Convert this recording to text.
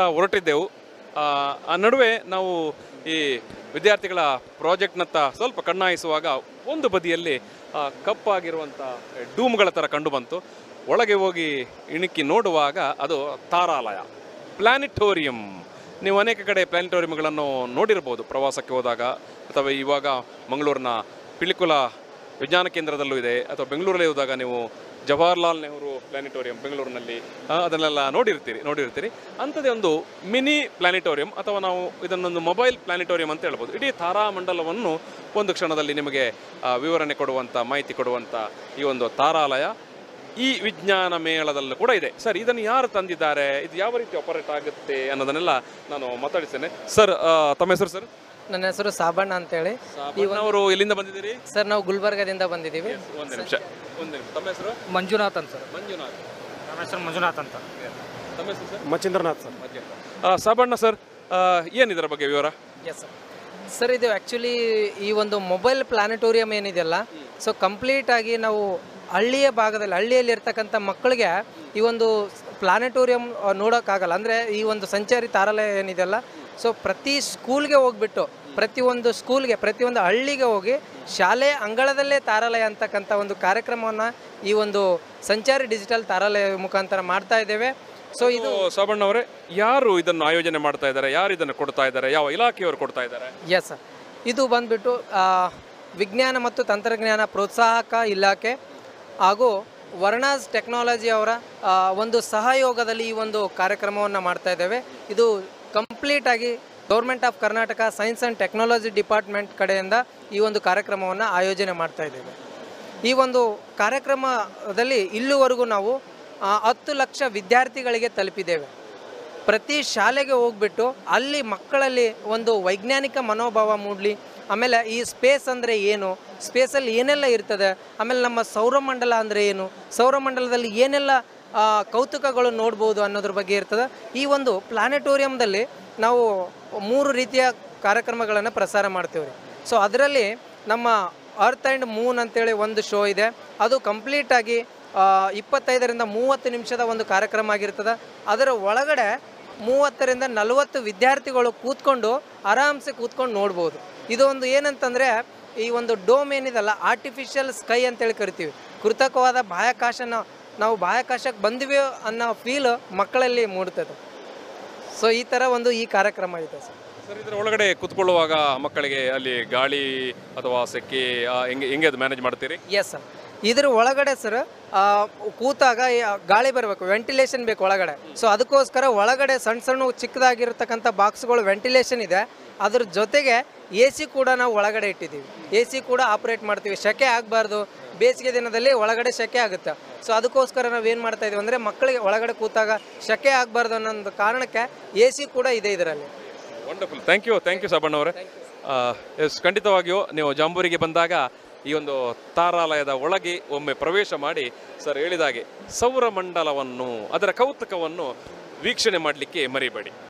ಹೊರಟಿದ್ದೆವು. ಆ ನಡುವೆ ನಾವು ಈ ವಿದ್ಯಾರ್ಥಿಗಳ ಪ್ರಾಜೆಕ್ಟ್ನತ್ತ ಸ್ವಲ್ಪ ಕಣ್ಣಾಯಿಸುವಾಗ ಒಂದು ಬದಿಯಲ್ಲಿ ಕಪ್ಪಾಗಿರುವಂಥ ಡೂಮ್ಗಳ ಥರ ಕಂಡು ಬಂತು. ಒಳಗೆ ಹೋಗಿ ಇಣುಕಿ ನೋಡುವಾಗ ಅದು ತಾರಾಲಯ, ಪ್ಲಾನೆಟೋರಿಯಂ. ನೀವು ಅನೇಕ ಕಡೆ ಪ್ಲಾನೆಟೋರಿಯಂಗಳನ್ನು ನೋಡಿರ್ಬೋದು ಪ್ರವಾಸಕ್ಕೆ ಹೋದಾಗ, ಅಥವಾ ಇವಾಗ ಮಂಗಳೂರಿನ ಪಿಲಿಕುಲಾ ವಿಜ್ಞಾನ ಕೇಂದ್ರದಲ್ಲೂ ಇದೆ, ಅಥವಾ ಬೆಂಗಳೂರಲ್ಲಿ ಹೋದಾಗ ನೀವು ಜವಾಹರ್ಲಾಲ್ ನೆಹರು ಪ್ಲಾನೆಟೋರಿಯಂ ಬೆಂಗಳೂರಿನಲ್ಲಿ ಅದನ್ನೆಲ್ಲ ನೋಡಿರ್ತೀರಿ. ಅಂಥದ್ದೇ ಒಂದು ಮಿನಿ ಪ್ಲಾನೆಟೋರಿಯಂ, ಅಥವಾ ನಾವು ಇದನ್ನೊಂದು ಮೊಬೈಲ್ ಪ್ಲಾನೆಟೋರಿಯಂ ಅಂತ ಹೇಳ್ಬೋದು. ಇಡೀ ತಾರಾಮಂಡಲವನ್ನು ಒಂದು ಕ್ಷಣದಲ್ಲಿ ನಿಮಗೆ ವಿವರಣೆ ಕೊಡುವಂಥ, ಮಾಹಿತಿ ಕೊಡುವಂಥ ಈ ಒಂದು ತಾರಾಲಯ ಈ ವಿಜ್ಞಾನ ಮೇಳದಲ್ಲೂ ಕೂಡ ಇದೆ. ಸರ್, ಇದನ್ನು ಯಾರು ತಂದಿದ್ದಾರೆ, ಇದು ಯಾವ ರೀತಿ ಆಪರೇಟ್ ಆಗುತ್ತೆ ಅನ್ನೋದನ್ನೆಲ್ಲ ನಾನು ಮಾತಾಡಿಸ್ತೇನೆ. ಸರ್, ತಮ್ಮ ಹೆಸರು ಸರ್? ನನ್ನ ಹೆಸರು ಸಾಬಣ್ಣ ಅಂತೇಳಿ. ಅವರು ಎಲ್ಲಿಂದ ಬಂದಿದ್ದೀರಿ ಸರ್? ನಾವು ಗುಲ್ಬರ್ಗದಿಂದ ಬಂದಿದ್ದೀವಿ. ಒಂದು ನಿಮಿಷ. ತಮ್ಮ ಹೆಸರು? ಮಂಜುನಾಥ್ ಅಂತ ಸರ್. ಮಂಜುನಾಥ್. ನಮ್ಮ ಹೆಸರು ಮಂಜುನಾಥ್ ಅಂತ. ತಮ್ಮ ಹೆಸರು sir? Machendranath sir. Sabanna sir, ಏನು ಇದರ ಬಗ್ಗೆ ವಿವರ? Yes sir. ಸರ್, ಇದು ಆ್ಯಕ್ಚುಲಿ ಈ ಒಂದು ಮೊಬೈಲ್ ಪ್ಲಾನೆಟೋರಿಯಂ ಏನಿದೆಯಲ್ಲ, ಸೊ ಕಂಪ್ಲೀಟ್ ಆಗಿ ನಾವು ಹಳ್ಳಿಯಲ್ಲಿ ಇರ್ತಕ್ಕಂಥ ಮಕ್ಕಳಿಗೆ ಈ ಒಂದು ಪ್ಲಾನೆಟೋರಿಯಂ ನೋಡೋಕ್ಕಾಗಲ್ಲ. ಅಂದರೆ ಈ ಒಂದು ಸಂಚಾರಿ ತಾರಾಲಯ ಏನಿದೆಯಲ್ಲ, ಸೊ ಪ್ರತಿ ಸ್ಕೂಲ್ಗೆ ಹೋಗ್ಬಿಟ್ಟು, ಪ್ರತಿಯೊಂದು ಹಳ್ಳಿಗೆ ಹೋಗಿ ಶಾಲೆ ಅಂಗಳದಲ್ಲೇ ತಾರಾಲಯ ಅಂತಕ್ಕಂಥ ಒಂದು ಕಾರ್ಯಕ್ರಮವನ್ನು ಈ ಒಂದು ಸಂಚಾರಿ ಡಿಜಿಟಲ್ ತಾರಾಲಯ ಮುಖಾಂತರ ಮಾಡ್ತಾ ಇದ್ದೇವೆ. ಸೊ ಇದು ಸಾಬಣ್ಣ ಅವರೇ, ಯಾರು ಇದನ್ನು ಆಯೋಜನೆ ಮಾಡ್ತಾ ಇದ್ದಾರೆ, ಯಾರು ಇದನ್ನು ಕೊಡ್ತಾ ಇದ್ದಾರೆ, ಯಾವ ಇಲಾಖೆಯವರು ಕೊಡ್ತಾ ಇದ್ದಾರೆ? ಎಸ್ ಸರ್, ಇದು ಬಂದ್ಬಿಟ್ಟು ವಿಜ್ಞಾನ ಮತ್ತು ತಂತ್ರಜ್ಞಾನ ಪ್ರೋತ್ಸಾಹಕ ಇಲಾಖೆ ಹಾಗೂ ವರ್ಣಾಸ್ ಟೆಕ್ನಾಲಜಿ ಅವರ ಒಂದು ಸಹಯೋಗದಲ್ಲಿ ಈ ಒಂದು ಕಾರ್ಯಕ್ರಮವನ್ನು ಮಾಡ್ತಾ ಇದ್ದೇವೆ. ಇದು ಕಂಪ್ಲೀಟಾಗಿ government of Karnataka science and technology department ಕಡೆಯಿಂದ ಈ ಒಂದು ಕಾರ್ಯಕ್ರಮವನ್ನು ಆಯೋಜನೆ ಮಾಡ್ತಾ ಇದ್ದೇವೆ. ಈ ಒಂದು ಕಾರ್ಯಕ್ರಮದಲ್ಲಿ ಇಲ್ಲಿವರೆಗೂ ನಾವು 10 ಲಕ್ಷ ವಿದ್ಯಾರ್ಥಿಗಳಿಗೆ ತಲುಪಿದ್ದೇವೆ. ಪ್ರತಿ ಶಾಲೆಗೆ ಹೋಗ್ಬಿಟ್ಟು ಅಲ್ಲಿ ಮಕ್ಕಳಲ್ಲಿ ಒಂದು ವೈಜ್ಞಾನಿಕ ಮನೋಭಾವ ಮೂಡಲಿ, ಆಮೇಲೆ ಈ ಸ್ಪೇಸ್ ಅಂದರೆ ಏನು, ಸ್ಪೇಸಲ್ಲಿ ಏನೆಲ್ಲ ಇರ್ತದೆ, ಆಮೇಲೆ ನಮ್ಮ ಸೌರಮಂಡಲ ಅಂದರೆ ಏನು, ಸೌರಮಂಡಲದಲ್ಲಿ ಏನೆಲ್ಲ ಕೌತುಕಗಳು ನೋಡ್ಬೋದು ಅನ್ನೋದ್ರ ಬಗ್ಗೆ ಇರ್ತದೆ. ಈ ಒಂದು ಪ್ಲಾನೆಟೋರಿಯಂದಲ್ಲಿ ನಾವು 3 ರೀತಿಯ ಕಾರ್ಯಕ್ರಮಗಳನ್ನು ಪ್ರಸಾರ ಮಾಡ್ತೀವಿ. ಸೊ ಅದರಲ್ಲಿ ನಮ್ಮ ಅರ್ತ್ ಆ್ಯಂಡ್ ಮೂನ್ ಅಂತೇಳಿ ಒಂದು ಶೋ ಇದೆ. ಅದು ಕಂಪ್ಲೀಟಾಗಿ 25ರಿಂದ 30 ನಿಮಿಷದ ಒಂದು ಕಾರ್ಯಕ್ರಮ ಆಗಿರ್ತದೆ. ಅದರ ಒಳಗಡೆ 30ರಿಂದ 40 ವಿದ್ಯಾರ್ಥಿಗಳು ಆರಾಮ್ಸೆ ಕೂತ್ಕೊಂಡು ನೋಡ್ಬೋದು. ಇದು ಒಂದು ಏನಂತಂದರೆ, ಈ ಒಂದು ಡೋಮ್ ಏನಿದೆಲ್ಲ ಆರ್ಟಿಫಿಷಿಯಲ್ ಸ್ಕೈ ಅಂತೇಳಿ ಕರಿತೀವಿ. ಕೃತಕವಾದ ನಾವು ಬಾಹ್ಯಾಕಾಶಕ್ಕೆ ಬಂದಿವೆ ಅನ್ನೋ ಫೀಲ್ ಮಕ್ಕಳಲ್ಲಿ ಮೂಡ್ತದೆ. ಸೊ ಈ ಥರ ಈ ಕಾರ್ಯಕ್ರಮ ಇದೆ ಸರ್. ಸರ್, ಇದರ ಒಳಗಡೆ ಕೂತ್ಕೊಳ್ಳುವಾಗ ಮಕ್ಕಳಿಗೆ ಅಲ್ಲಿ ಗಾಳಿ ಅಥವಾ ಸೆಕೆ ಹೆಂಗೆ ಅದು ಮ್ಯಾನೇಜ್ ಮಾಡ್ತೀರಿ? ಎಸ್ ಸರ್, ಇದ್ರ ಒಳಗಡೆ ಸರ್ ಕೂತಾಗ ಗಾಳಿ ಬರಬೇಕು, ವೆಂಟಿಲೇಷನ್ ಬೇಕು ಒಳಗಡೆ. ಸೊ ಅದಕ್ಕೋಸ್ಕರ ಒಳಗಡೆ ಸಣ್ಣ ಚಿಕ್ಕದಾಗಿರ್ತಕ್ಕಂಥ ಬಾಕ್ಸ್ಗಳು ವೆಂಟಿಲೇಷನ್ ಇದೆ. ಅದ್ರ ಜೊತೆಗೆ AC ಕೂಡ ನಾವು ಒಳಗಡೆ ಇಟ್ಟಿದ್ದೀವಿ. AC ಕೂಡ ಆಪ್ರೇಟ್ ಮಾಡ್ತೀವಿ. ಸೆಕೆ ಆಗಬಾರ್ದು, ಬೇಸಿಗೆ ದಿನದಲ್ಲಿ ಒಳಗಡೆ ಸೆಕೆ ಆಗುತ್ತೆ. ಸೊ ಅದಕ್ಕೋಸ್ಕರ ನಾವು ಏನು ಮಾಡ್ತಾ ಇದೀವಿ ಅಂದರೆ, ಮಕ್ಕಳಿಗೆ ಒಳಗಡೆ ಕೂತಾಗ ಸೆಕೆ ಆಗಬಾರ್ದು ಅನ್ನೋ ಕಾರಣಕ್ಕೆ AC ಕೂಡ ಇದೆ ಇದರಲ್ಲಿ. ವಂಡರ್ಫುಲ್, ಥ್ಯಾಂಕ್ ಯು ಸಾಬಣ್ಣ ಅವರೇ. ಖಂಡಿತವಾಗಿಯೂ ನೀವು ಜಾಂಬೂರಿಗೆ ಬಂದಾಗ ಈ ಒಂದು ತಾರಾಲಯದ ಒಳಗೆ ಒಮ್ಮೆ ಪ್ರವೇಶ ಮಾಡಿ, ಸರ್ ಹೇಳಿದಾಗೆ ಸೌರಮಂಡಲವನ್ನು, ಅದರ ಕೌತುಕವನ್ನು ವೀಕ್ಷಣೆ ಮಾಡಲಿಕ್ಕೆ ಮರಿಬೇಡಿ.